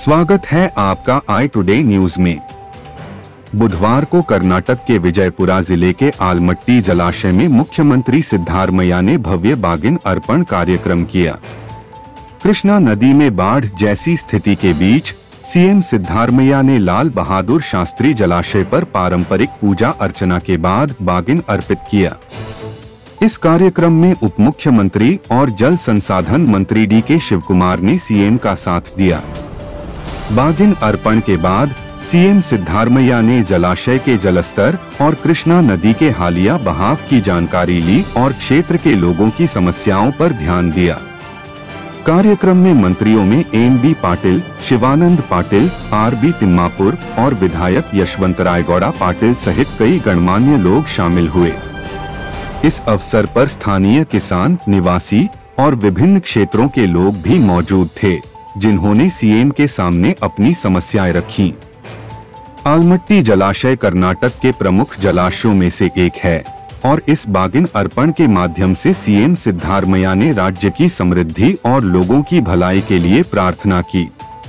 स्वागत है आपका आई टुडे न्यूज में। बुधवार को कर्नाटक के विजयपुरा जिले के आलमट्टी जलाशय में मुख्यमंत्री सिद्धारमैया ने भव्य बागिन अर्पण कार्यक्रम किया। कृष्णा नदी में बाढ़ जैसी स्थिति के बीच सीएम सिद्धारमैया ने लाल बहादुर शास्त्री जलाशय पर पारंपरिक पूजा अर्चना के बाद बागिन अर्पित किया। इस कार्यक्रम में उप मुख्यमंत्री और जल संसाधन मंत्री डी.के. शिवकुमार ने सीएम का साथ दिया। बागिन अर्पण के बाद सीएम सिद्धारमैया ने जलाशय के जलस्तर और कृष्णा नदी के हालिया बहाव की जानकारी ली और क्षेत्र के लोगों की समस्याओं पर ध्यान दिया। कार्यक्रम में मंत्रियों में एम.बी. पाटिल, शिवानंद पाटिल, आर.बी. तिम्मापुर और विधायक यशवंतराय गौड़ा पाटिल सहित कई गणमान्य लोग शामिल हुए। इस अवसर पर स्थानीय किसान, निवासी और विभिन्न क्षेत्रों के लोग भी मौजूद थे, जिन्होंने सीएम के सामने अपनी समस्याएं रखीं। आलमट्टी जलाशय कर्नाटक के प्रमुख जलाशयों में से एक है और इस बागिन अर्पण के माध्यम से सीएम सिद्धारमैया ने राज्य की समृद्धि और लोगों की भलाई के लिए प्रार्थना की।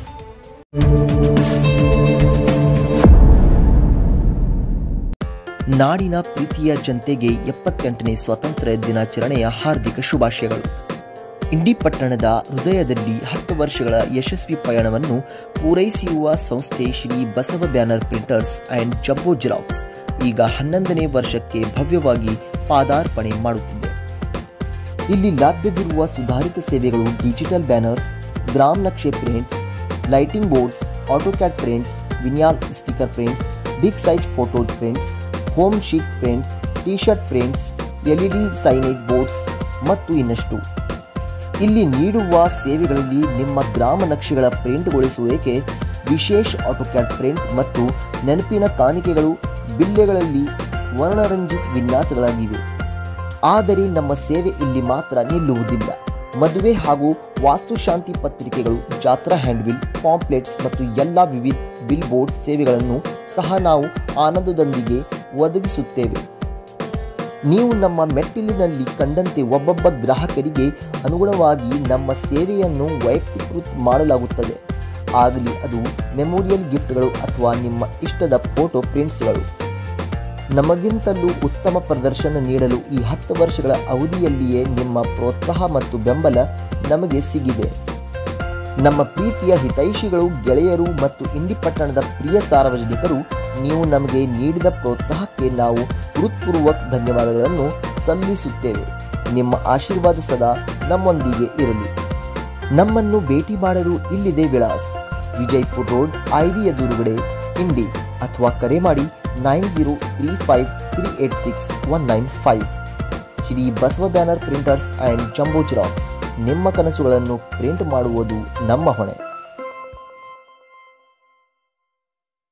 ನಾಡಿನ ಪ್ರೀತಿಯ ಜನತೆಗೆ 78ನೇ ಸ್ವಾತಂತ್ರ್ಯ ದಿನಾಚರಣೆಯ ಹಾರ್ದಿಕ ಶುಭಾಶಯಗಳು। ಇಂಡಿ ಪಟ್ಟಣದ ಹೃದಯದಲ್ಲಿ 10 ವರ್ಷಗಳ ಯಶಸ್ವಿ ಪಯಣವನ್ನು ಪೂರೈಸಿರುವ ಸಂಸ್ಥೆ Shri Basava banner printers and jumbo xerox ಈಗ 11ನೇ ವರ್ಷಕ್ಕೆ ಭವ್ಯವಾಗಿ ಪಾದಾರ್ಪಣೆ ಮಾಡುತ್ತಿದೆ। ಇಲ್ಲಿ ಲಭ್ಯವಿರುವ ಸುಧಾರಿತ ಸೇವೆಗಳು ಡಿಜಿಟಲ್ ಬ್ಯಾನರ್ಸ್, ಗ್ರಾಮ್ ನಕ್ಷೆ prints, lighting boards, AutoCAD prints, vinyl sticker prints, big size photo prints, home sheet prints, T shirt prints, LED signage boards ಮತ್ತು ಇನ್ನಷ್ಟು। ಇಲ್ಲಿ ನೀಡುವ ಸೇವೆಗಳಲ್ಲಿ ನಿಮ್ಮ ಗ್ರಾಮ ನಕ್ಷೆಗಳ ಪ್ರಿಂಟ್ಗೊಳಿಸುವಿಕೆ, ವಿಶೇಷ ಆಟೋಕ್ಯಾಡ್ ಪ್ರಿಂಟ್ ಮತ್ತು ನೆನಪಿನ ಕಾಣಿಕೆಗಳು ಬಿಲ್ಲೆಗಳಲ್ಲಿ ವರ್ಣರಂಜಿತ ವಿನ್ಯಾಸಗಳಾಗಿವೆ। ಆದರೆ ನಮ್ಮ ಸೇವೆ ಇಲ್ಲಿ ಮಾತ್ರ ನಿಲ್ಲುವುದಿಲ್ಲ। ಮದುವೆ ಹಾಗೂ ವಾಸ್ತುಶಾಂತಿ ಪತ್ರಿಕೆಗಳು, ಜಾತ್ರಾ ಹ್ಯಾಂಡ್ಬಿಲ್, ಪಾಂಪ್ಲೆಟ್ಸ್ ಮತ್ತು ಎಲ್ಲ ವಿವಿಧ ಬಿಲ್ ಬೋರ್ಡ್ ಸೇವೆಗಳನ್ನು ಸಹ ನಾವು ಆನಂದದೊಂದಿಗೆ ಒದಗಿಸುತ್ತೇವೆ। ನೀವು ನಮ್ಮ ಮೆಟ್ಟಿಲಿನಲ್ಲಿ ಕಂಡಂತೆ ಒಬ್ಬೊಬ್ಬ ಗ್ರಾಹಕರಿಗೆ ಅನುಗುಣವಾಗಿ ನಮ್ಮ ಸೇವೆಯನ್ನು ವೈಯಕ್ತೀಕೃತ ಮಾಡಲಾಗುತ್ತದೆ, ಆಗಲಿ ಅದು ಮೆಮೋರಿಯಲ್ ಗಿಫ್ಟ್ಗಳು ಅಥವಾ ನಿಮ್ಮ ಇಷ್ಟದ ಫೋಟೋ ಪ್ರಿಂಟ್ಸ್ಗಳು। ನಮಗಿಂತಲೂ ಉತ್ತಮ ಪ್ರದರ್ಶನ ನೀಡಲು ಈ 10 ವರ್ಷಗಳ ಅವಧಿಯಲ್ಲಿಯೇ ನಿಮ್ಮ ಪ್ರೋತ್ಸಾಹ ಮತ್ತು ಬೆಂಬಲ ನಮಗೆ ಸಿಗಿದೆ। ನಮ್ಮ ಪ್ರೀತಿಯ ಹಿತೈಷಿಗಳು, ಗೆಳೆಯರು ಮತ್ತು ಇಂಡಿ ಪಟ್ಟಣದ ಪ್ರಿಯ ಸಾರ್ವಜನಿಕರು, ನೀವು ನಮಗೆ ನೀಡಿದ ಪ್ರೋತ್ಸಾಹಕ್ಕೆ ನಾವು ಹೃತ್ಪೂರ್ವಕ ಧನ್ಯವಾದಗಳನ್ನು ಸಲ್ಲಿಸುತ್ತೇವೆ। ನಿಮ್ಮ ಆಶೀರ್ವಾದ ಸದಾ ನಮ್ಮೊಂದಿಗೆ ಇರಲಿ। ನಮ್ಮನ್ನು ಭೇಟಿ ಮಾಡಲು ಇಲ್ಲಿದೆ ವಿಳಾಸ: ವಿಜಯಪುರ ರೋಡ್, ಐಬಿ ಎದುರುಗಡೆ, ಇಂಡಿ, ಅಥವಾ ಕರೆ ಮಾಡಿ 9035386195। Shri Basava banner printers and jumbo xerox, ನಿಮ್ಮ ಕನಸುಗಳನ್ನು ಪ್ರಿಂಟ್ ಮಾಡುವುದು ನಮ್ಮ ಹೊಣೆ।